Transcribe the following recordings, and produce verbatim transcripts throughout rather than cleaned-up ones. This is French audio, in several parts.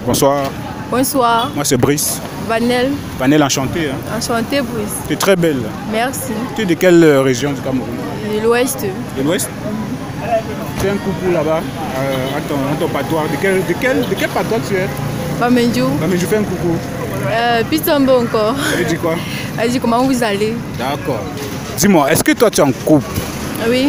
Bonsoir. Bonsoir. Moi c'est Brice. Vanel. Vanel, enchanté. Hein. Enchanté, Brice. Tu es très belle. Merci. Tu es de quelle région du Cameroun? De l'Ouest. De l'Ouest. Mm-hmm. Tu as un coucou là-bas, euh, à, ton, à ton patois. De quel, de quel, de quel patois tu es? Bamenjou. Bamenjou, fais un coucou. Euh, Pistombo encore. Elle dit quoi? Elle dit comment vous allez? D'accord. Dis-moi, est-ce que toi tu es en couple? Oui.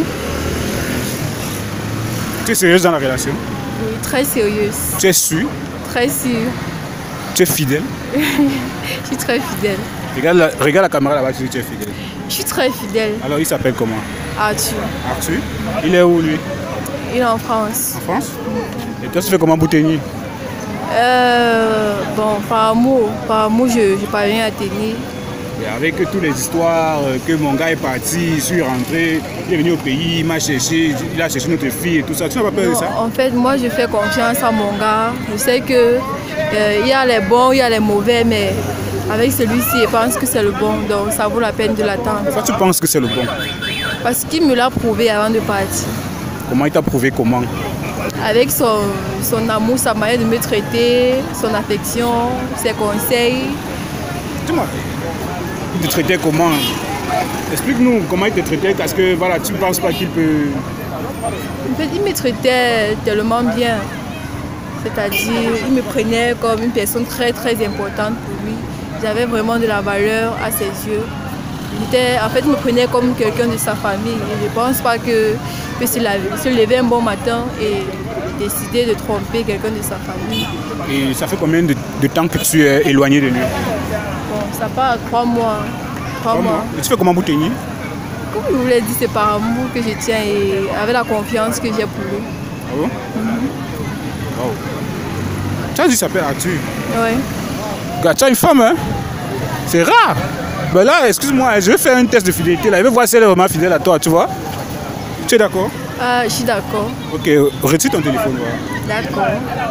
Tu es sérieuse dans la relation? Oui, très sérieuse. Tu es sûre? Très sûre. Tu es fidèle? Je suis très fidèle. Regarde la, regarde la caméra là-bas, tu dis que tu es fidèle. Je suis très fidèle. Alors il s'appelle comment? Arthur. Arthur? Il est où lui? Il est en France. En France? Et toi tu fais comment Bouteigny? Euh, bon, par amour, par amour, je, je parviens à tenir. Et avec toutes les histoires que mon gars est parti, je suis rentré, il est venu au pays, il m'a cherché, il a cherché notre fille et tout ça. Tu n'as pas peur non, de ça? En fait, moi je fais confiance à mon gars. Je sais que euh, il y a les bons, il y a les mauvais, mais avec celui-ci, je pense que c'est le bon, donc ça vaut la peine de l'attendre. Pourquoi tu penses que c'est le bon? Parce qu'il me l'a prouvé avant de partir. Comment il t'a prouvé comment? Avec son, son amour, sa manière de me traiter, son affection, ses conseils. Dis-moi, il te traitait comment? Explique-nous comment il te traitait, parce que voilà, tu ne penses pas qu'il peut... En fait, il me traitait tellement bien. C'est-à-dire, il me prenait comme une personne très très importante pour lui. J'avais vraiment de la valeur à ses yeux. Il en fait, il me prenait comme quelqu'un de sa famille. Et je ne pense pas que que se lever un bon matin et décider de tromper quelqu'un de sa famille. Et ça fait combien de, de temps que tu es éloigné de lui? Bon, ça part à trois mois. Trois, trois mois. mois. Et tu fais comment Bouteigny? Comme je vous l'ai dit, c'est par amour que je tiens et avec la confiance que j'ai pour lui. Ah bon? Mm-hmm. Wow. Tu as dit qu'il s'appelle Arthur? Oui. Regarde, tu as une femme, hein? C'est rare. Ben là, excuse-moi, je vais faire un test de fidélité. Là. Je vais voir si elle est vraiment fidèle à toi, tu vois? Tu es d'accord? Ah, je suis d'accord. Ok, retire ton téléphone. Voilà. D'accord.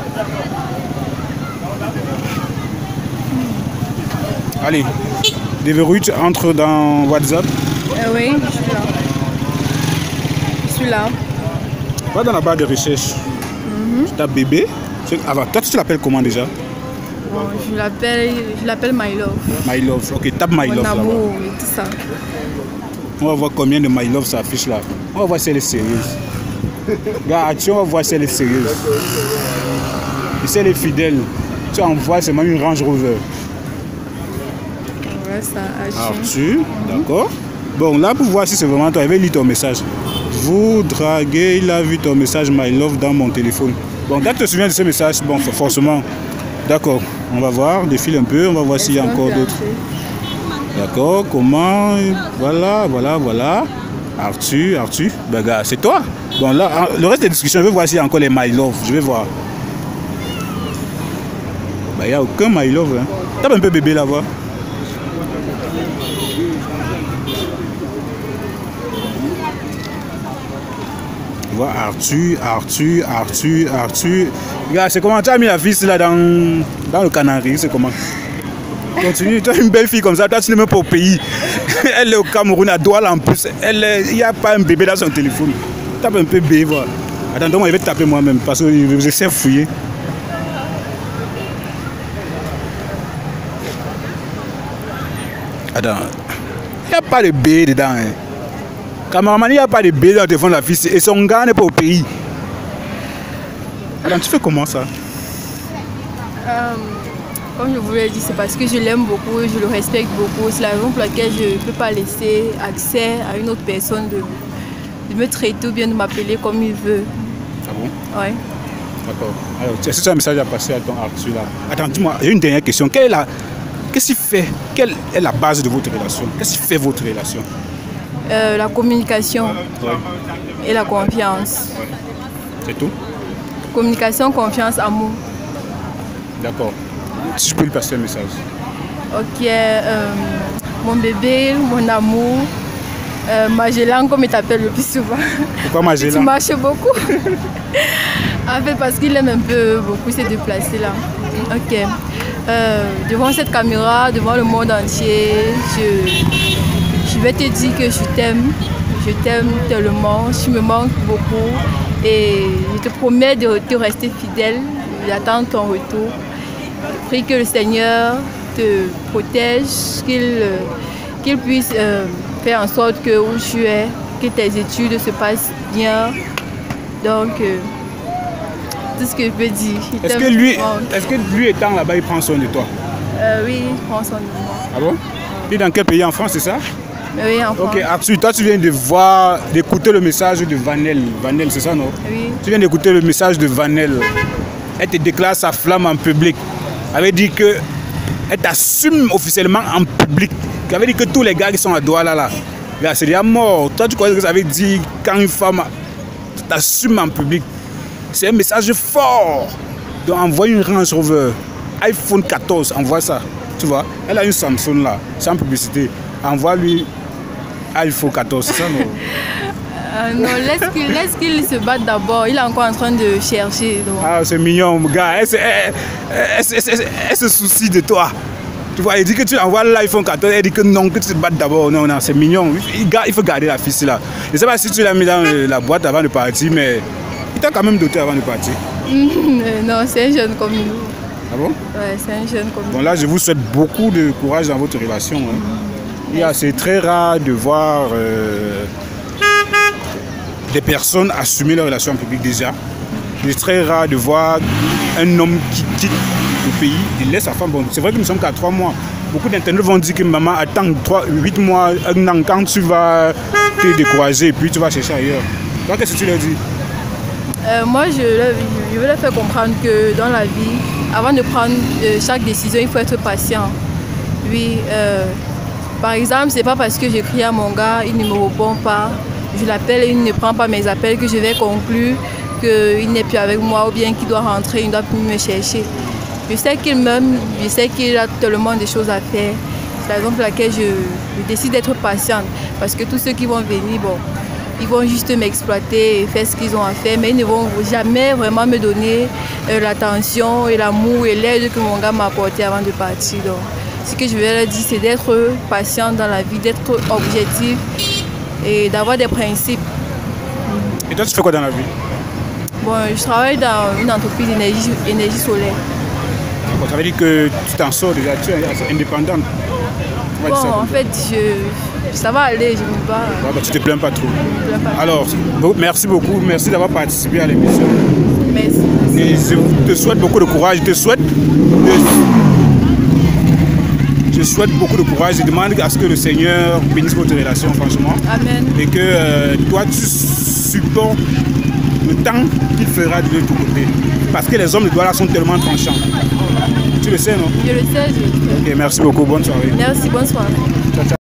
Allez, déverrouille, tu entres dans WhatsApp. Euh, oui, je suis là. Je suis là. Va dans la barre de recherche. Mm-hmm. Tu tapes bébé. Alors, toi, tu l'appelles comment déjà? Bon, je l'appelle je l'appelle My Love. My Love, ok, tape My Love. Mon amour et tout ça. On va voir combien de My Love s'affiche là. On va voir si elle est sérieuse. Regarde, on va voir si elle est sérieuse. Et si elle est fidèle, tu envoies seulement une Range Rover. Ouais, ça Arthur, d'accord. Bon, là pour voir si c'est vraiment toi, je vais lire ton message. Vous draguez, il a vu ton message My Love dans mon téléphone. Bon, dès que tu te souviens de ce message, bon, forcément. D'accord, on va voir, défile un peu, on va voir s'il y a encore d'autres. D'accord, comment? Voilà, voilà, voilà. Arthur, Arthur, ben gars, c'est toi. Bon, là, le reste des discussions, je vais voir s'il y a encore les My Love. Je vais voir. Ben, il n'y a aucun My Love. Hein. Tape un peu bébé là-bas. Tu vois, Arthur, Arthur, Arthur, Arthur. Regarde, c'est comment tu as mis la fille là dans, dans le Canari, c'est comment? Continue, tu as une belle fille comme ça, toi tu n'es même pas au pays. Elle est au Cameroun, à Douala en plus. Il n'y a pas un bébé dans son téléphone. Tape un peu B, voilà. Attends, donc, je vais te taper moi-même parce que je sais fouiller. Attends, il n'y a pas de B dedans. Hein. Cameraman, il n'y a pas de B dans le téléphone de la fille et son gars n'est pas au pays. Attends, tu fais comment ça? euh... Comme je vous l'ai dit, c'est parce que je l'aime beaucoup et je le respecte beaucoup. C'est la raison pour laquelle je ne peux pas laisser accès à une autre personne de, de me traiter ou bien de m'appeler comme il veut. Ah bon? Oui. D'accord. Alors, est-ce que tu as un message à passer à ton Arthur là? Attends, dis-moi, j'ai une dernière question. Quelle est la... Qu'est-ce qui fait? Quelle est la base de votre relation? Qu'est-ce qui fait votre relation? euh, La communication ouais. et la confiance. C'est tout? Communication, confiance, amour. D'accord. Si je peux lui passer un message. Ok, euh, mon bébé, mon amour, euh, Magellan comme il t'appelle le plus souvent. Pourquoi Magellan? Tu marches beaucoup. En fait, parce qu'il aime un peu beaucoup se déplacer là. Ok. Euh, devant cette caméra, devant le monde entier, je, je vais te dire que je t'aime. Je t'aime tellement, tu me manques beaucoup. Et je te promets de te rester fidèle. J'attends ton retour. prie que le Seigneur te protège, qu'il euh, qu'il puisse euh, faire en sorte que où tu es, que tes études se passent bien. Donc, euh, tout ce que je peux dire. Est-ce que lui, est-ce que lui étant là-bas, il prend soin de toi? euh, Oui, il prend soin de moi. Ah bon? Et dans quel pays en France, c'est ça? Oui, en France. Ok, Arthur, toi tu viens de voir, d'écouter le message de Vanel. Vanel, c'est ça, non? Oui. Tu viens d'écouter le message de Vanel. Elle te déclare sa flamme en public. Elle avait dit que elle t'assume officiellement en public. Elle avait dit que tous les gars qui sont à Douala là, là c'est déjà mort. Toi, tu crois que ça veut dire quand une femme t'assume en public? C'est un message fort. Donc envoie une Range Rover, iPhone quatorze, envoie ça. Tu vois, elle a une Samsung là, sans publicité. Envoie-lui iPhone quatorze, c'est ça non? Euh, non, laisse qu'il laisse qu'il se batte d'abord. Il est encore en train de chercher. Donc. Ah, c'est mignon, mon gars. Elle, elle, elle, elle, elle se soucie de toi. Tu vois, elle dit que tu envoies l'iPhone quatorze, elle dit que non, que tu te battes d'abord. Non, non, c'est mignon. Il, il faut garder la fille là. Je ne sais pas si tu l'as mis dans la boîte avant de partir, mais il t'a quand même doté avant de partir. Non, c'est un jeune comme nous. Ah bon? Ouais, c'est un jeune comme nous. Bon, là, je vous souhaite beaucoup de courage dans votre relation. Hein. C'est très rare de voir euh, des personnes assumer leur relation en public déjà. C'est très rare de voir un homme qui quitte le pays et laisse sa femme. Bon, c'est vrai que nous sommes qu'à trois mois. Beaucoup d'internautes vont dire que maman attend huit mois, un an, quand tu vas te décourager et puis tu vas chercher ailleurs. Donc, qu'est-ce que tu leur dis? euh, Moi, je, je veux leur faire comprendre que dans la vie, avant de prendre euh, chaque décision, il faut être patient. Oui, euh, par exemple, c'est pas parce que j'écris à mon gars, il ne me répond pas, je l'appelle et il ne prend pas mes appels que je vais conclure qu'il n'est plus avec moi ou bien qu'il doit rentrer, il ne doit plus me chercher. Je sais qu'il m'aime, je sais qu'il a tellement de choses à faire. C'est la raison pour laquelle je, je décide d'être patiente. Parce que tous ceux qui vont venir, bon, ils vont juste m'exploiter et faire ce qu'ils ont à faire, mais ils ne vont jamais vraiment me donner euh, l'attention et l'amour et l'aide que mon gars m'a apporté avant de partir. Donc, ce que je vais leur dire, c'est d'être patient dans la vie, d'être objectif et d'avoir des principes. Et toi, tu fais quoi dans la vie? Bon, je travaille dans une entreprise d'énergie énergie solaire. D'accord, ça veut dire que tu t'en sors déjà, tu es indépendante. Bon, en fait, je, ça va aller, je me bats. Ouais, bah, tu te plains pas trop. Je me plains pas. Alors, merci beaucoup, merci d'avoir participé à l'émission. Merci, Et merci. je te souhaite beaucoup de courage, je te souhaite... De... Je souhaite beaucoup de courage. Je demande à ce que le Seigneur bénisse votre relation, franchement. Amen. Et que euh, toi, tu supportes le temps qu'il fera de l'autre côté. Parce que les hommes de Douala sont tellement tranchants. Tu le sais, non? Je le sais, je le sais. Ok, merci beaucoup. Bonne soirée. Merci, bonne soirée. Ciao, ciao.